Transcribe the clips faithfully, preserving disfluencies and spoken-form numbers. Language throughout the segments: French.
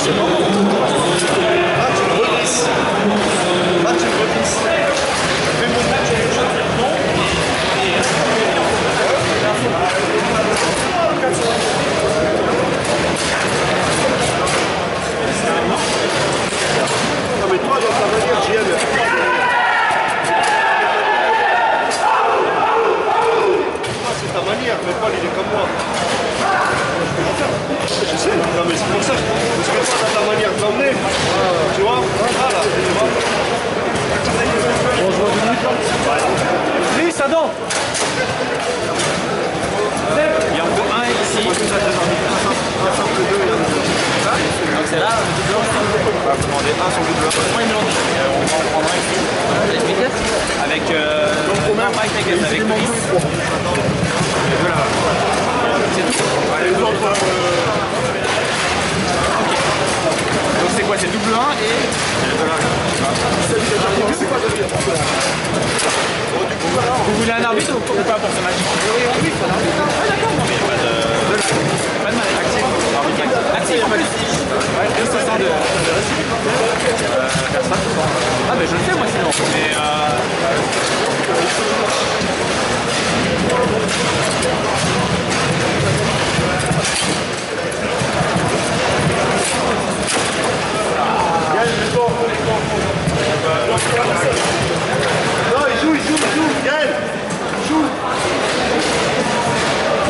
c'est bon. Match une reprise. Match une reprise. Fais mon match avec le champion. Non mais toi dans ta manière, j'y aime. C'est ta manière, mais Paul il est comme moi. Je sais, non mais c'est pour ça, parce que toi dans ta manière de l'emmener, tu vois, voilà, tu vois. On joue à deux. Lise, Adam. Il y en a un ici. Donc c'est là, le double un. On va demander un sur le double un. Moi il mélange. On va en prendre un ici. Avec Megas. Avec euh. Non, pas avec Megas, avec Chris. Les deux là-bas. C'est tout. Les deux autres. Ok. Donc c'est quoi? C'est double un et. Les deux là. Vous voulez un arbitre ou pas pour ce match? Oui, oui, il faut un arbitre. Ah d'accord, non mais il n'y a pas de... Pas de mal actif. Actif, pas de... Ouais, deux soixante-deux. Euh, faire ça. Ah mais je le fais moi sinon. Mais euh... Non, il joue, il joue, il joue, Gaël, il joue.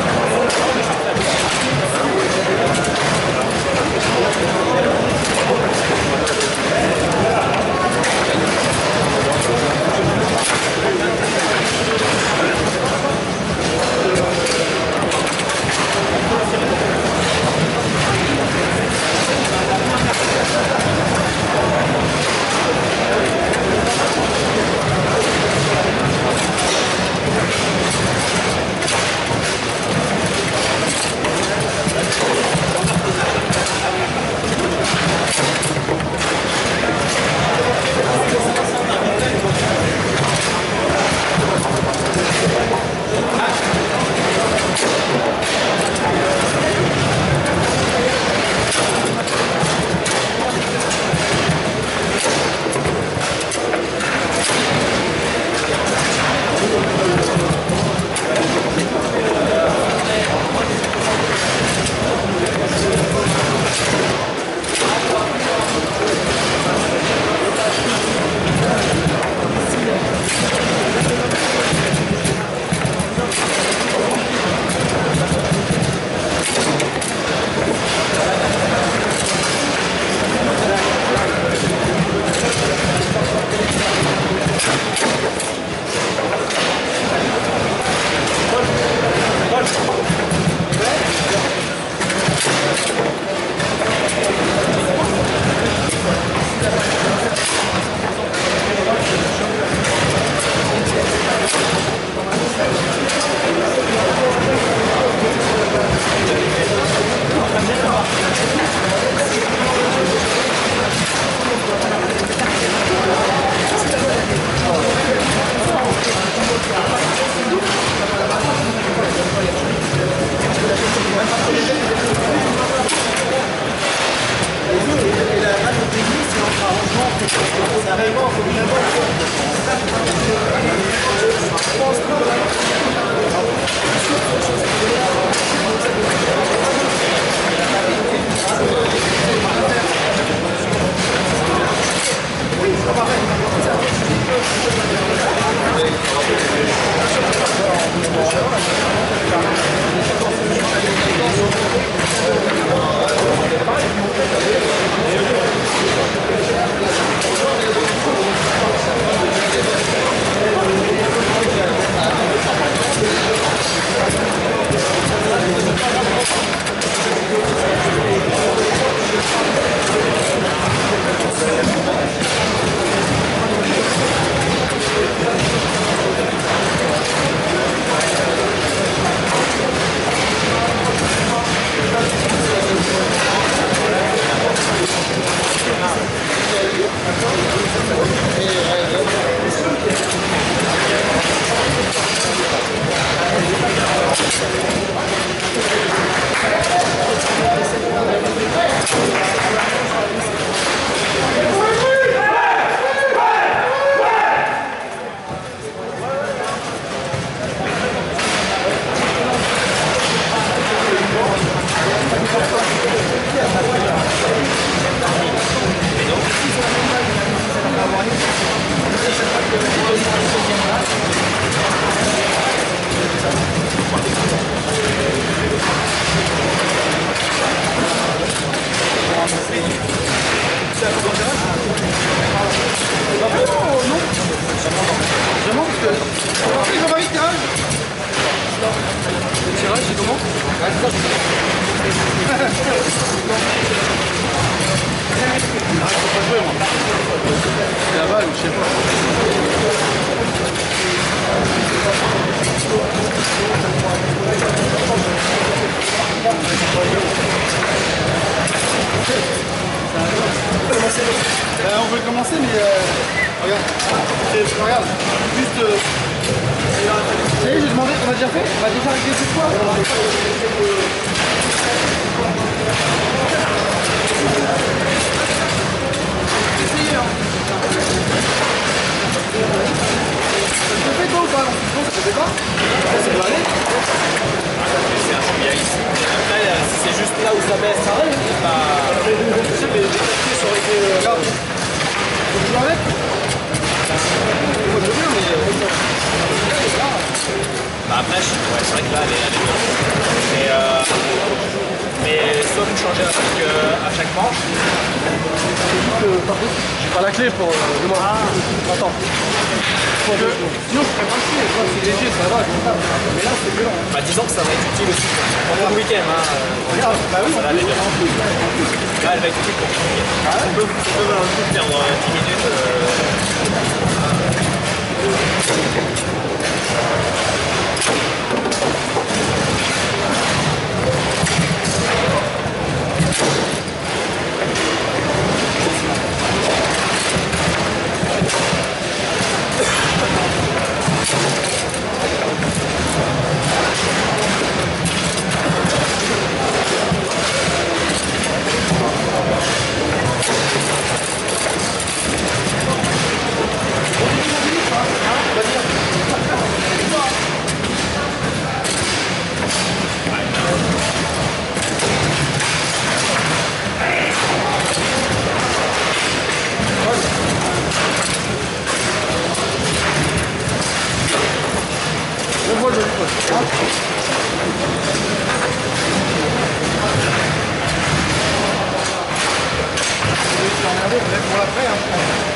pouvez commencer, mais euh, regarde. Et, regarde. Juste. Euh, ça y est, j'ai demandé, on a déjà fait? On a déjà réglé cette fois? Essayez, hein. Ça te fait quoi ou pas? Non, ça te fait pas? Ça doit aller. C'est un bien ici. Après, si c'est juste là où ça baisse, ça arrive. Je sais, mais les pieds ça aurait été. Regarde. Faut que tu l'arrêtes? Moi je veux bien, mais. Bah après, je... ouais, c'est vrai que là, elle est, elle est bonne. Mais, euh... mais soit vous changez à chaque, euh, à chaque manche. J'ai pas la clé pour. Euh, demain. Ah, attends. Faut que... Sinon, je ferais pas chier. C'est léger, ça va. Mais là, c'est violent. Bah, disons que ça va être utile aussi pour mon week-end. Hein. Regarde, bah oui, ça va aller bien. Là, elle va être utile pour mon week-end. On peut, on peut un coup perdre dix minutes. Euh... Pour l'après, hein.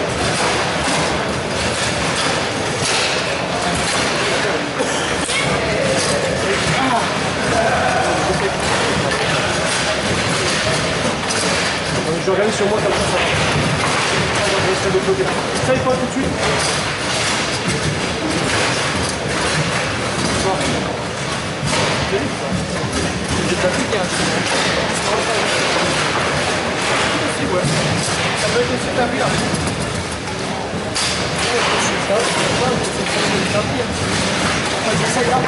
Je organise sur moi comme ça, ça va. Je vais essayer de bloquer. Ça, il faut tout de suite. J'ai pas plus qu'un. Si, ouais. Ça peut être aussi tapis là. J'essaye là.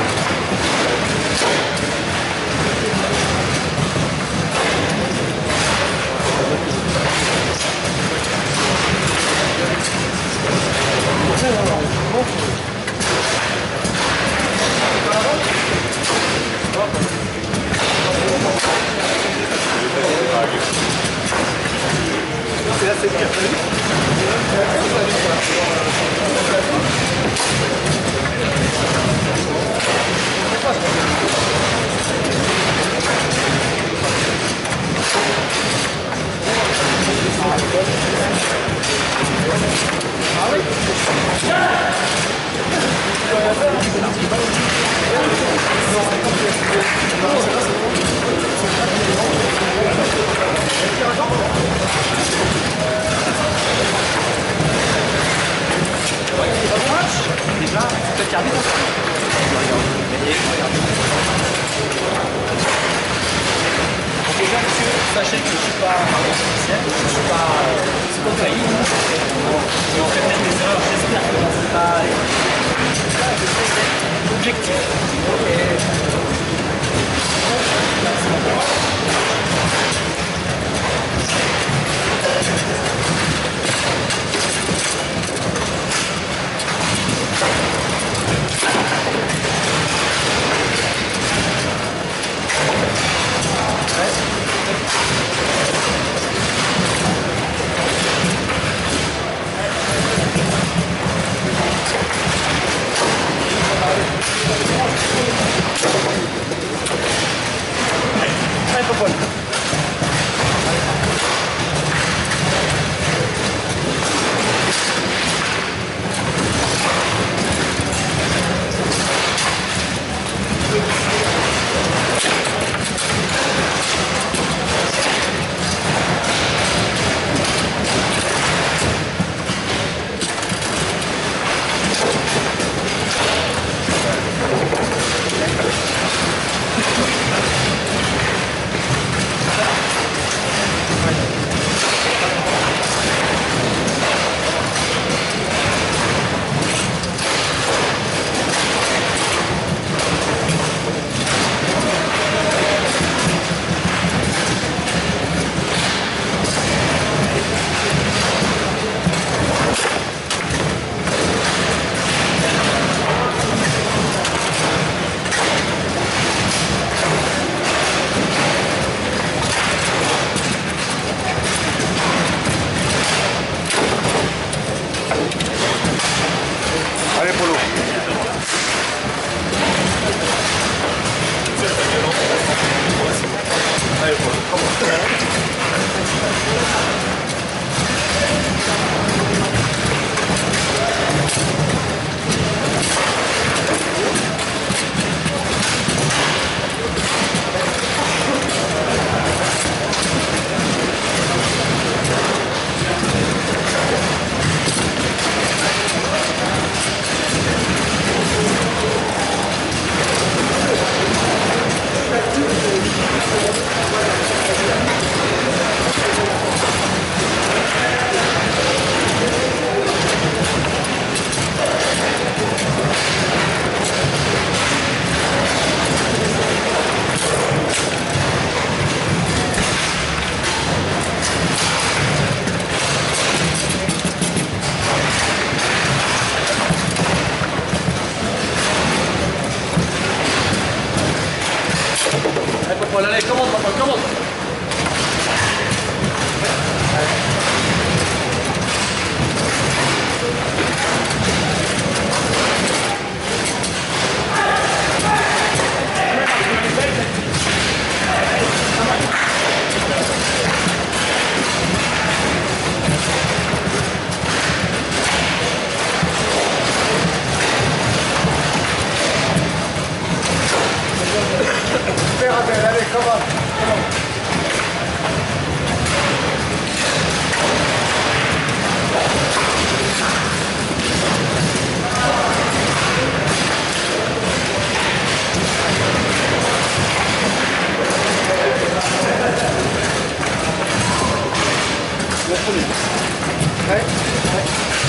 C'est là, c'est bien. Ah oui. Déjà, peut-être garder dans ça. Déjà, monsieur, sachez que je ne suis pas artificiel, je ne suis pas spontané. Et on fait peut-être des erreurs, j'espère que c'est pas objectif. Allez, Popol. premier. Ouais. Ouais.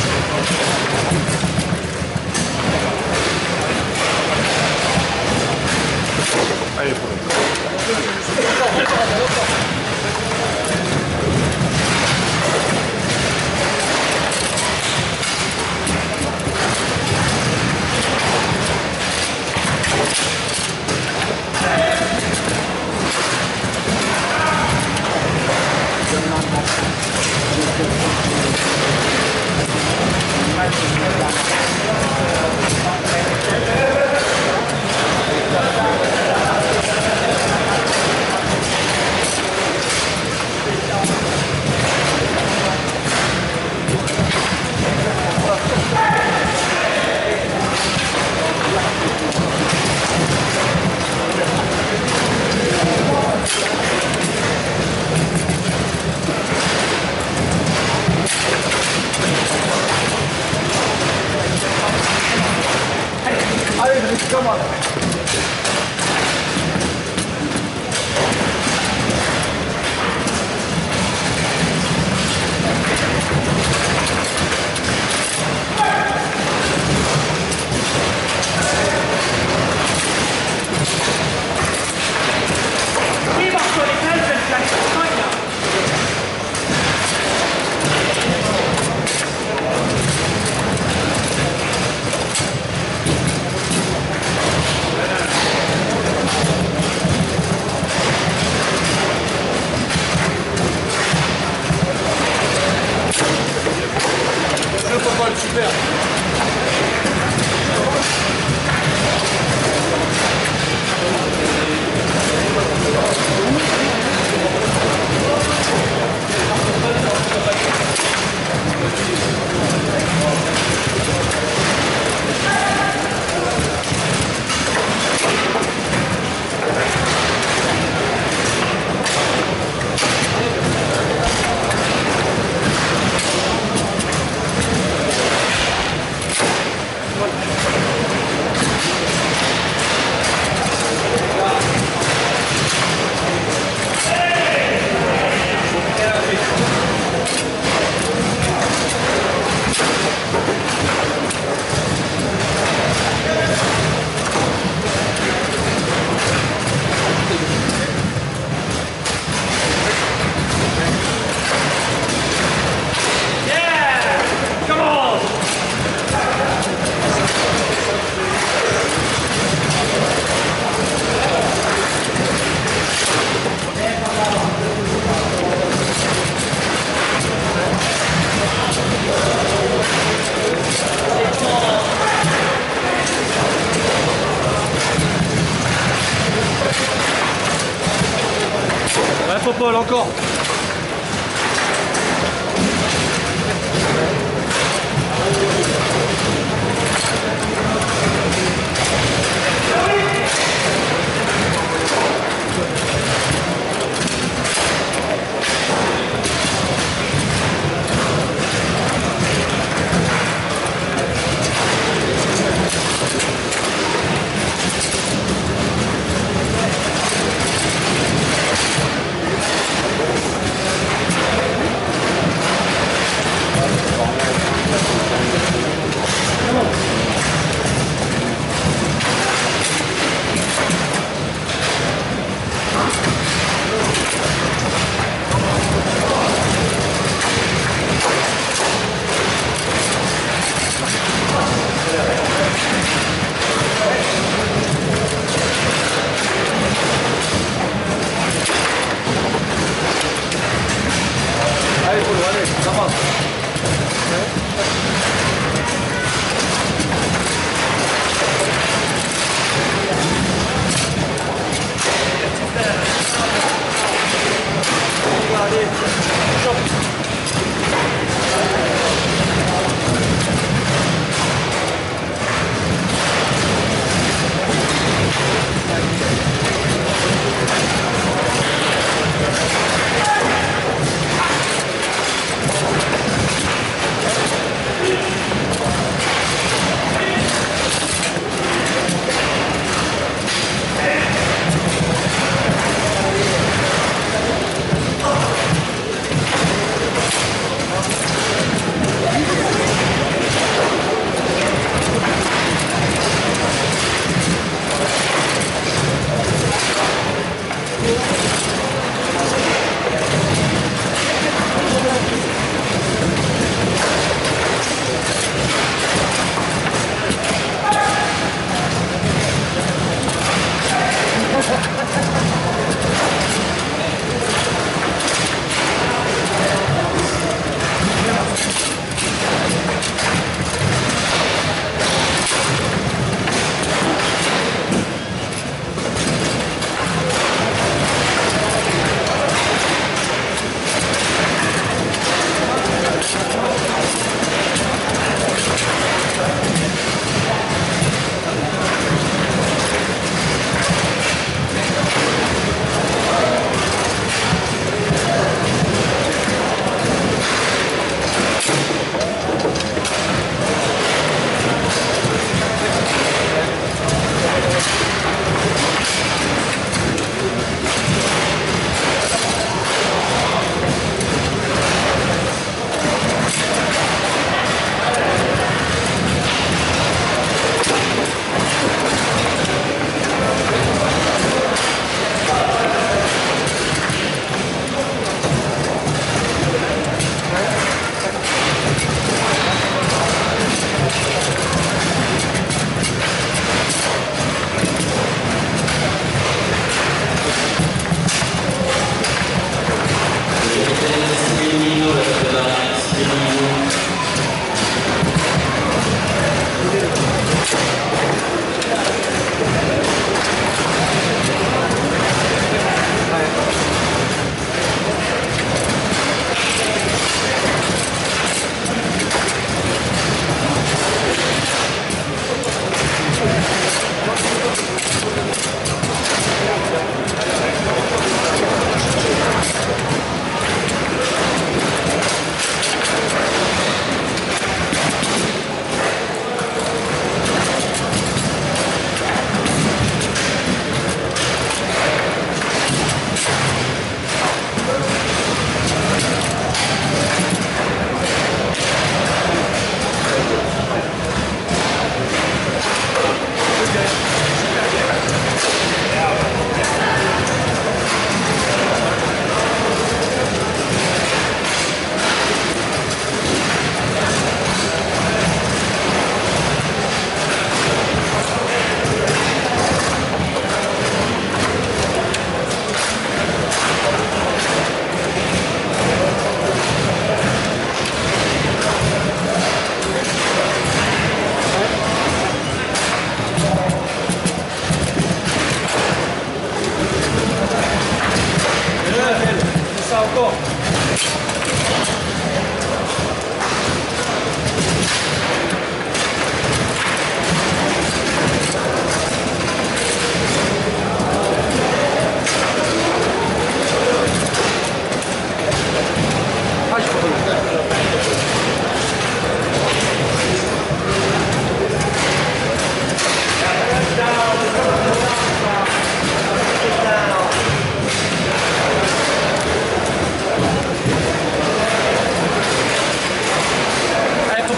Allez, premier. Come on. Super. Ouais, faut Paul, encore. Allez, Paul, allez, ça passe.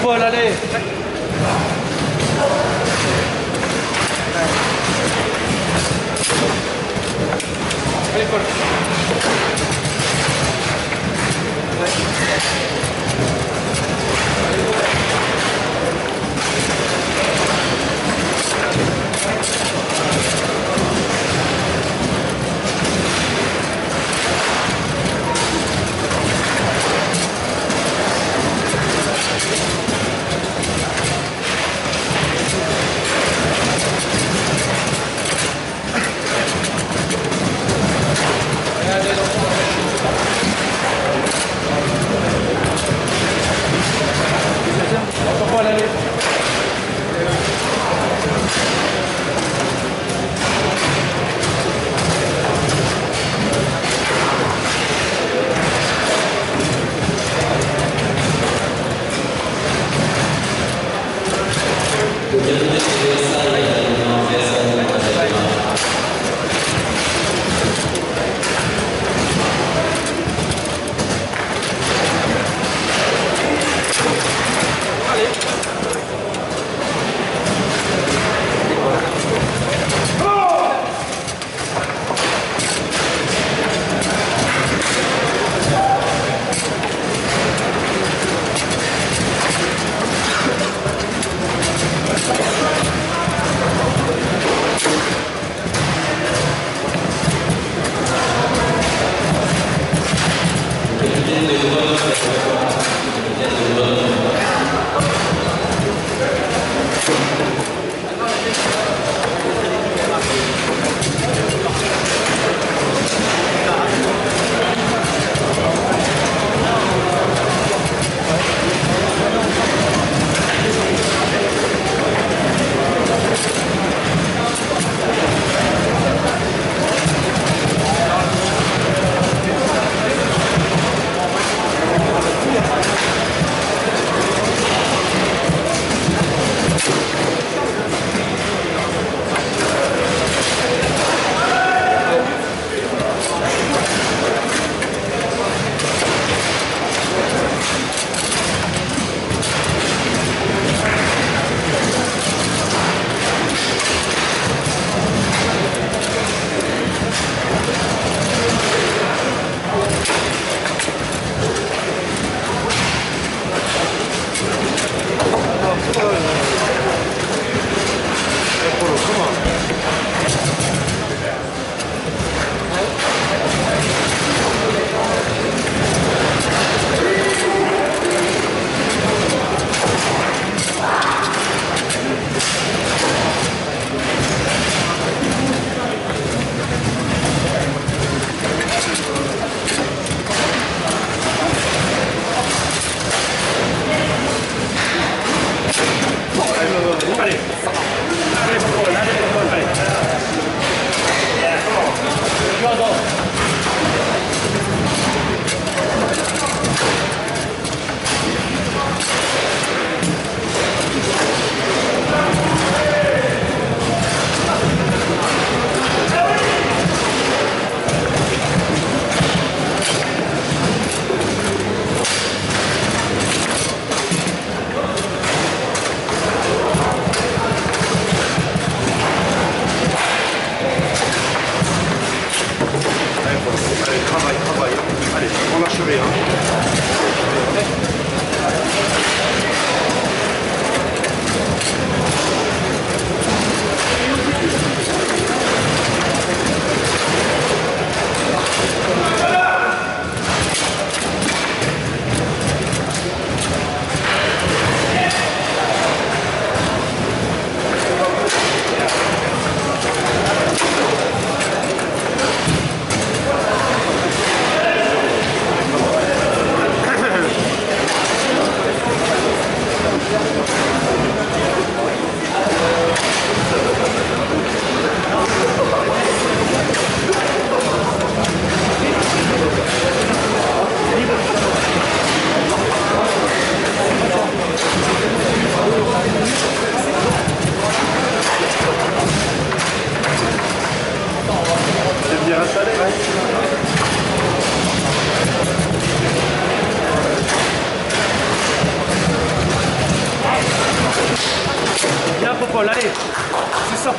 Paul, allez. Allez, Paul.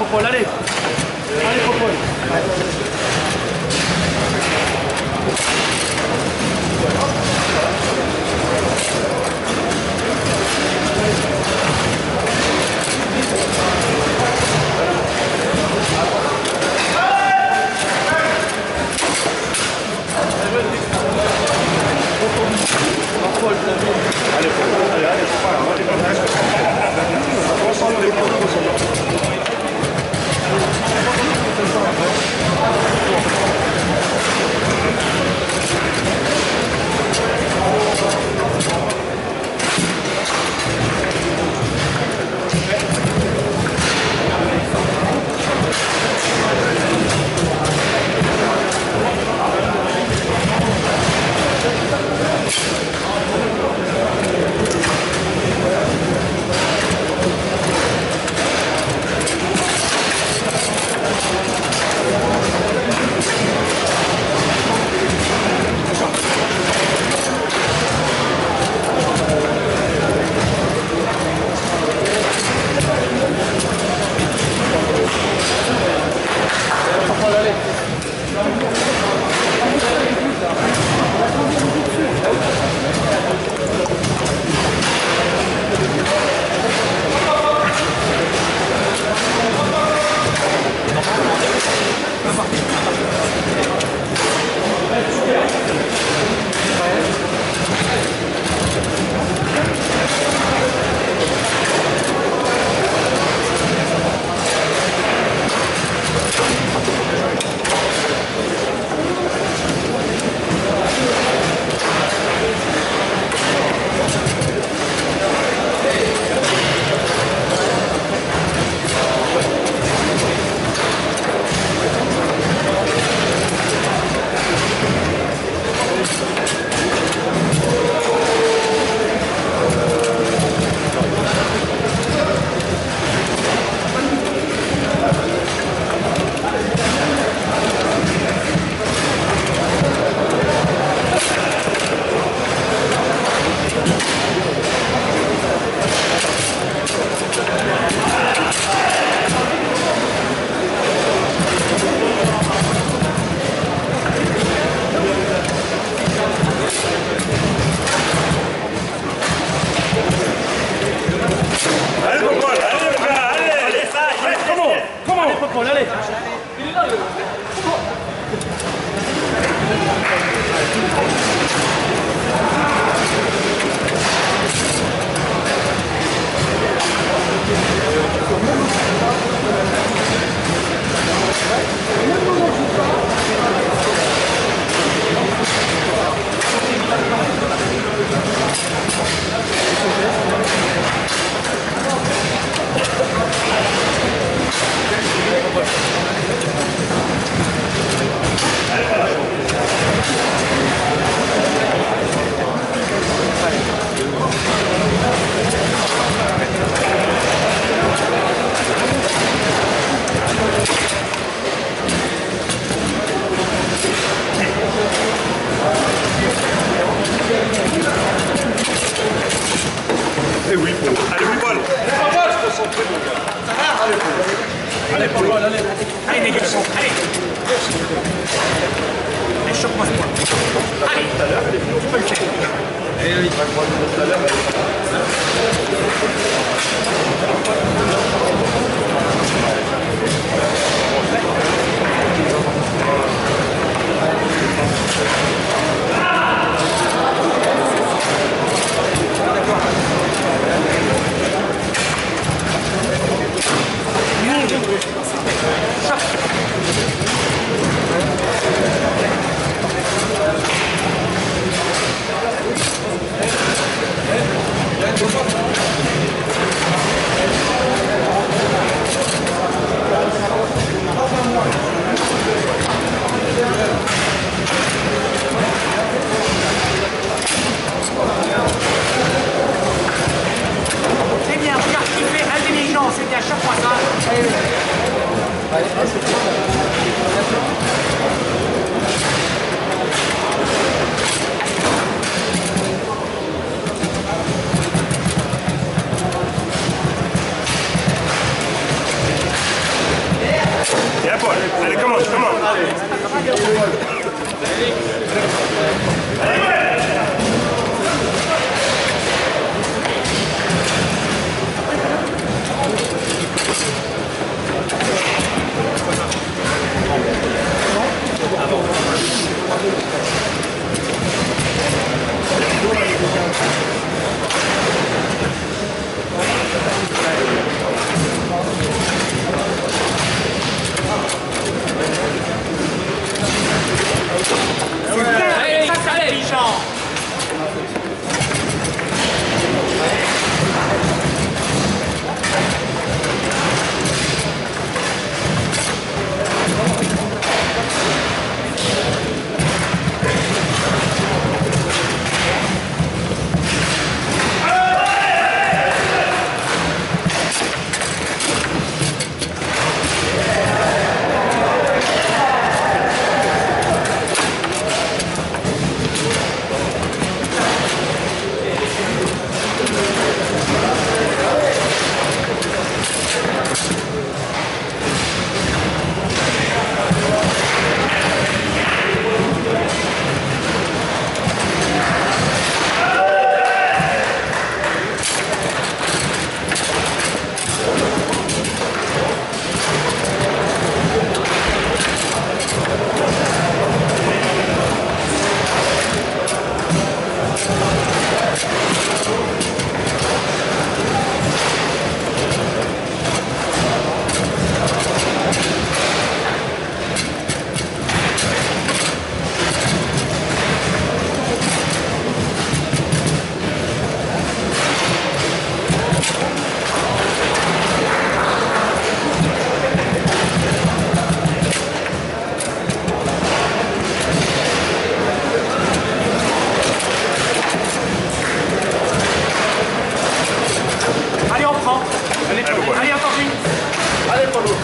Popol, allez. Allez, Popol. Popol, allez. Il est là, le... Et oui, Paul. Allez, oui, Paul. Allez, se concentrer, mon gars. Allez, Paul. Allez, Paul. Allez, allez. Allez, les gars. Allez. Allez, choque-moi ce point. Allez. Tout à l'heure, elle est plus au feu. Allez, allez. Tout à l'heure,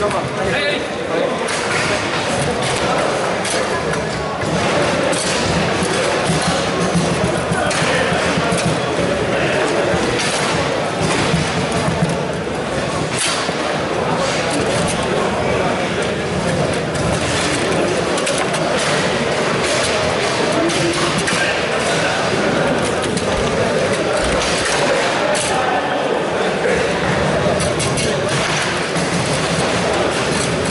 Allez,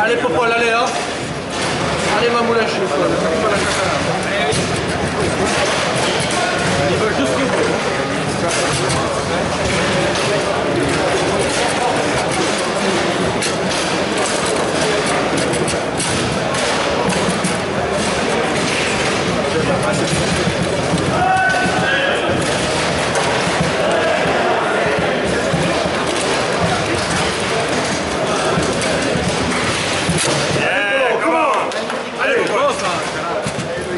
Allez, Popol, allez, hein. Allez, ma moulache, Popol. Ils veulent juste que Yeah, come on! Allez, Popol!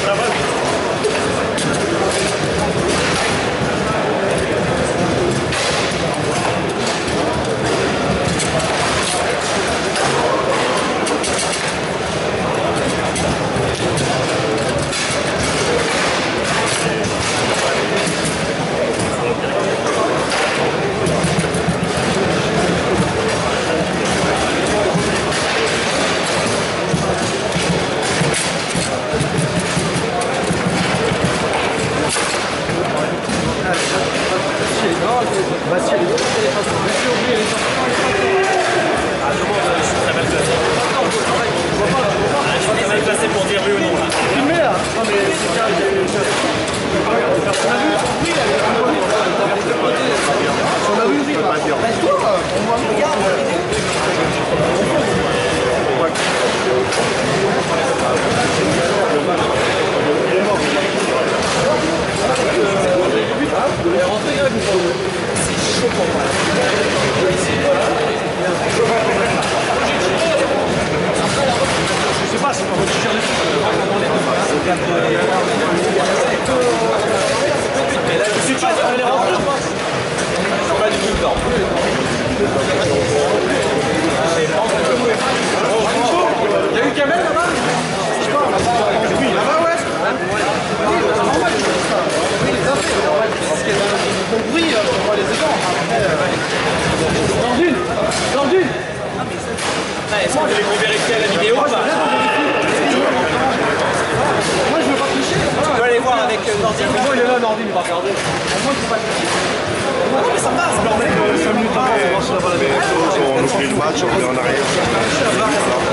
la balle. Pour dire oui ou non là. Filmez là. Non mais c'est bien. On a vu aussi là. Reste-toi. On voit. Regarde. C'est chaud pour moi. Je sais pas, c'est pas votre cher les trucs. C'est pas ça, elle est rentrée, je pense. C'est pas du tout dedans. Il y a eu Kamel là-bas? Oui, là-bas, ouais. Oui, c'est normal. Oui, les affaires. Parce qu'il y a du bruit, on voit les écrans. Dans une. Dans une. Est-ce que vous voulez qu'on vérifie à la vidéo ou pas? Moi, je veux pas tricher. Tu peux aller voir avec Nordine. Moi, il est là, Nordine, il va regarder. Moi, je veux pas tricher. Mais ça passe, bordel. cinq minutes après, on va voir si la balle avait quelque chose, on oublie le match, on est en arrière.